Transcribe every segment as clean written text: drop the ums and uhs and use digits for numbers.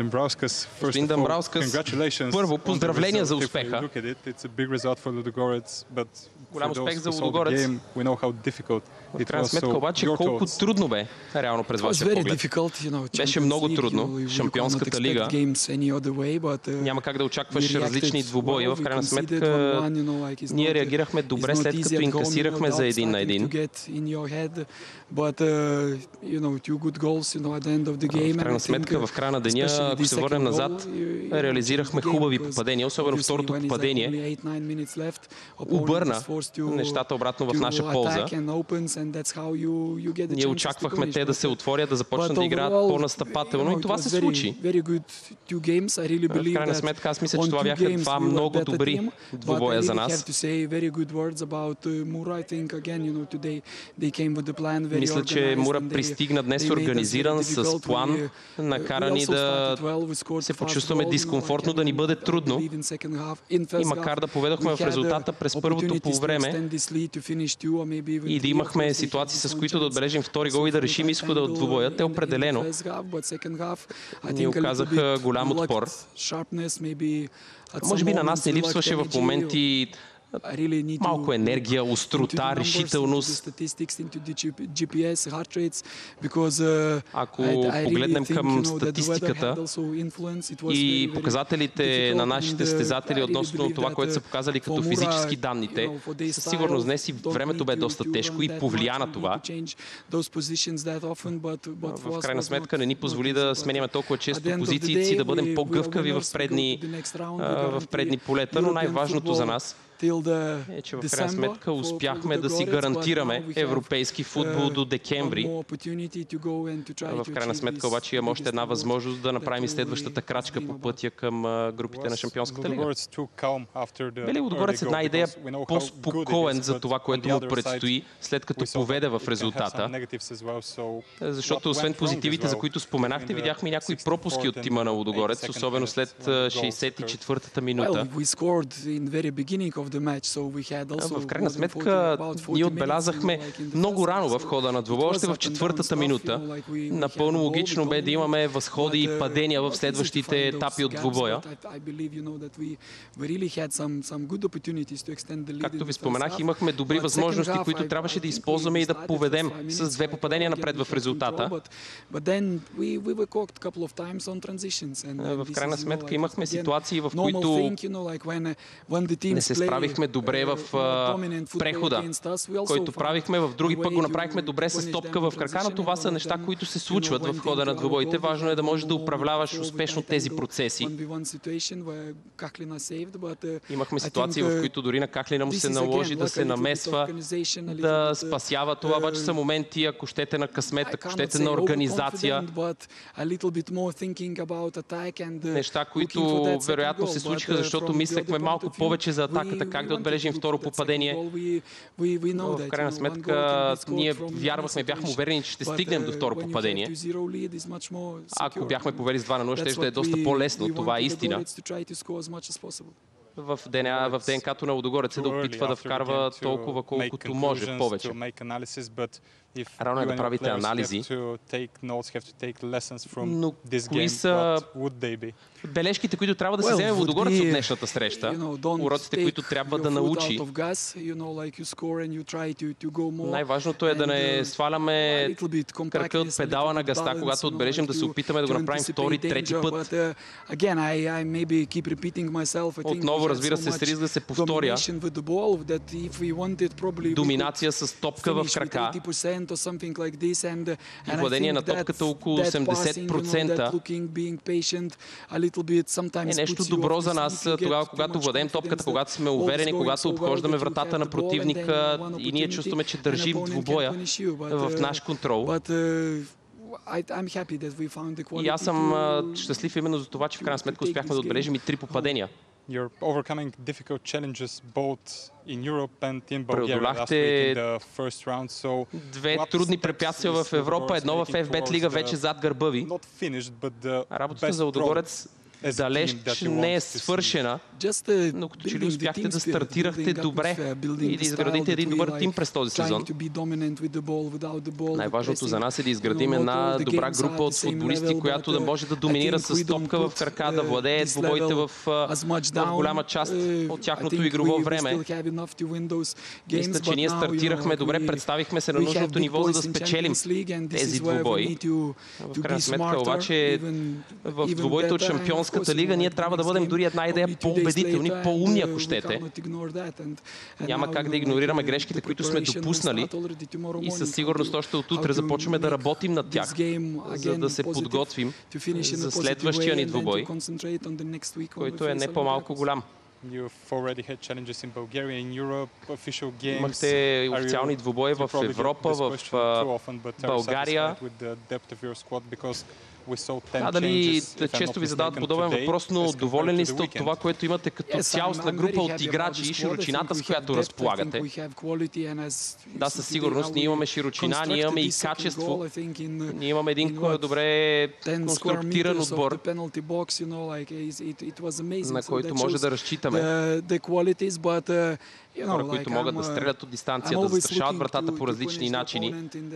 Господин Дамбраускас, първо поздравления за успеха. Голям успех за Лудогорец. В крайна сметка обаче колко трудно бе реално през вашия поглед. Беше много трудно. Шампионската лига. Няма как да очакваш различни двубои. В крайна сметка ние реагирахме добре, след като инкасирахме за 1-1. В крайна сметка в края на деня, ако се върнем назад, реализирахме хубави попадения, особено второто попадение обърна нещата обратно в наша полза. Ние очаквахме те да се отворят, да започнат да играят по-настъпателно и това се случи. В крайна сметка аз мисля, че това бяха два много добри двубоя за нас. Мисля, че Мура пристигна днес организиран с план, накара ни да се почувстваме дискомфортно, да ни бъде трудно. И макар да поведохме в резултата през първото полувреме и да имахме ситуации, с които да отбележим втори гол и да решим изхода от двубоя, те определено ни оказаха голям отпор. Може би на нас не липсваше в моменти малко енергия, острота, решителност. Ако погледнем към статистиката и показателите на нашите състезатели относно това, което са показали като физически данните, със сигурност днес и времето бе доста тежко и повлия на това. В крайна сметка не ни позволи да сменяме толкова често позициите си, да бъдем по-гъвкави в предни полета, но най-важното за нас е, че в крайна сметка успяхме да си гарантираме европейски футбол до декември. В крайна сметка обаче имаме още една възможност да направим следващата крачка по пътя към групите на Шампионската лига. Бе ли Лудогорец една идея по-спокоен за това, което му предстои, след като поведе в резултата? Защото освен позитивите, за които споменахте, видяхме и някои пропуски от тима на Лудогорец, особено след 64-та минута. В крайна сметка ние отбелязахме много рано в хода на двубоя, още в четвъртата минута. Напълно логично бе да имаме възходи и падения в следващите етапи от двубоя. Както ви споменах, имахме добри възможности, които трябваше да използваме и да поведем с две попадения напред в резултата. В крайна сметка имахме ситуации, в които не се справихме добре в прехода, който правихме, в други пък го направихме добре с топка в крака, но това са неща, които се случват в хода на двубоите. Важно е да можеш да управляваш успешно тези процеси. Имахме ситуации, в които дори на Кахлина му се наложи да се намесва, да спасява. Това обаче са моменти, ако щете на късмет, ако щете на организация. Неща, които вероятно се случиха, защото мислехме малко повече за атаката, как да отбележим второ попадение. Но в крайна сметка ние вярвахме, бяхме уверени, че ще стигнем до второ попадение. Ако бяхме повели с 2-0, ще да е доста по-лесно. Това е истина. В ДНК-то на Лудогорец е да опитва да вкарва толкова, колкото може повече. Рано е да правите анализи, но кои са бележките, които трябва да се вземе Лудогорец от днешната среща? Уроците, които трябва да научи. Най-важното е да не сваляме кръка от педала на газта, когато отбележим, да се опитаме да го направим втори, трети път. Отново, разбира се, с риск да се повторя. Доминация с топка в крака и владение на топката около 80%. Е нещо добро за нас тогава, когато владеем топката, когато сме уверени, когато обхождаме вратата на противника и ние чувстваме, че държим двубоя в наш контрол. И аз съм щастлив именно за това, че в крайна сметка успяхме да отбележим и 3 попадения. Преодоляхте две трудни препятствия в Европа, едно в FBET лига вече зад гърба ви. Работата за Лудогорец далеч не е свършена, но като че ли успяхте да стартирахте добре и да изградите един добър тим през този сезон. Най-важното за нас е да изградим една добра група от футболисти, която да може да доминира с топка в крака, да владее двубоите в голяма част от тяхното игрово време. Мисля, че ние стартирахме добре, представихме се на нужното ниво, за да спечелим тези двубои. В крайна сметка обаче в двубоите от Шампионската лига ние трябва да бъдем дори една идея по-убедителни, по-умни, ако щете. Няма как да игнорираме грешките, които сме допуснали и със сигурност още от утре започваме да работим над тях, за да се подготвим за следващия ни двубой, който е не по-малко голям. Имахте официални двубои в Европа, в България. Дали често ви задават подобен въпрос, но доволен ли сте от това, което имате като цялостна група от играчи и широчината, с която разполагате? Да, със сигурност. Ние имаме широчина, ние имаме и качество. Ние имаме един добре конструктиран отбор, на който може да разчитаме. Хора, които могат да стрелят от дистанция, да застрашават вратата по различни начини.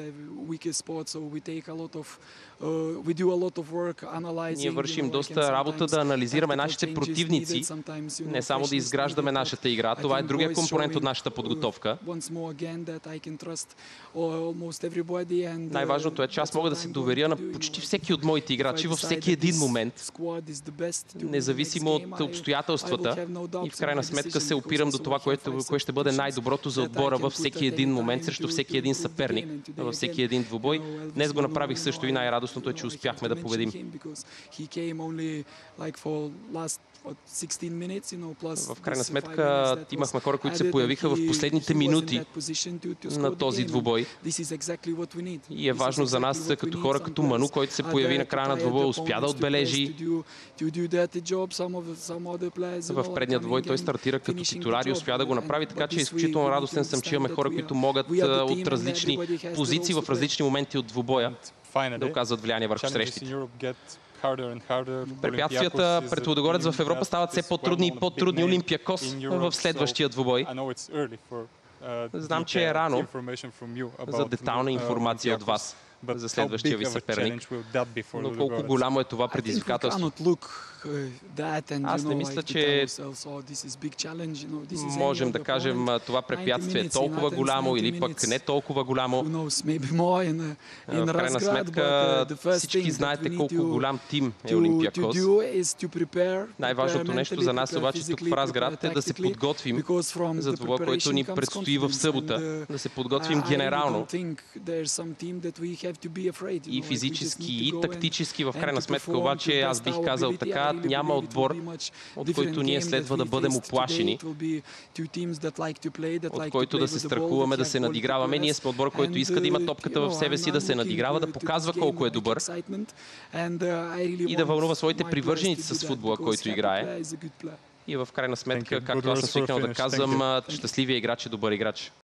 Ние вършим доста работа да анализираме нашите противници, не само да изграждаме нашата игра. Това е другия компонент от нашата подготовка. Най-важното е, че аз мога да се доверя на почти всеки от моите играчи във всеки един момент, независимо от обстоятелствата. И в крайна сметка се опирам до това, кое ще бъде най-доброто за отбора във всеки един момент, срещу всеки един съперник, във всеки един двубой. Днес го направих също и най-радостното е, че успяхме да победим. В крайна сметка имахме хора, които се появиха в последните минути на този двубой. И е важно за нас, като хора като Ману, който се появи на края на двубоя, успя да отбележи. В предния двубой той стартира като титуляр и успя да го направи, така че изключително радостен съм, че имаме хора, които могат от различни позиции в различни моменти от двубоя да оказват влияние върху срещите. Препятствията пред Лудогорец в Европа стават все по-трудни и по-трудни. Олимпиакос в следващия двубой. Знам, че е рано за детална информация от вас за следващия ви съперник. Но колко голямо е това предизвикателство? Аз не мисля, че можем да кажем това препятствие е толкова голямо или пък не толкова голямо. В крайна сметка всички знаете колко голям тим е Олимпиакос. Най-важното нещо за нас обаче тук в Разград е да се подготвим за това, което ни предстои в събота. Да се подготвим генерално и физически, и тактически. В крайна сметка обаче аз бих казал така, няма отбор, от който ние следва да бъдем уплашени, от който да се страхуваме, да се надиграваме. Ние сме отбор, който иска да има топката в себе си, да се надиграва, да показва колко е добър и да вълнува своите привърженици с футбола, който играе. И в крайна сметка, както аз съм свикнал да казвам, щастливия играч е добър играч.